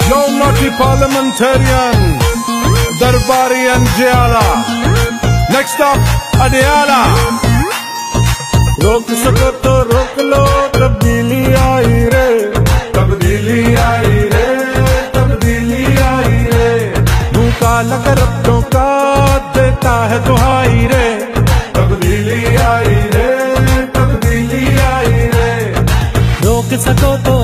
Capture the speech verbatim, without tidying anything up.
Yo naughty parliamentarian, Darbari and Jayala. Next up, Adiala. रोक सको तो रोक लो, तब्दीली आई रे, तब्दीली आई रे, तब्दीली आई रे। मुँह काला कर अपनों का देता है दुहाई रे, तब्दीली आई रे, तब्दीली आई रे। रोक सको तो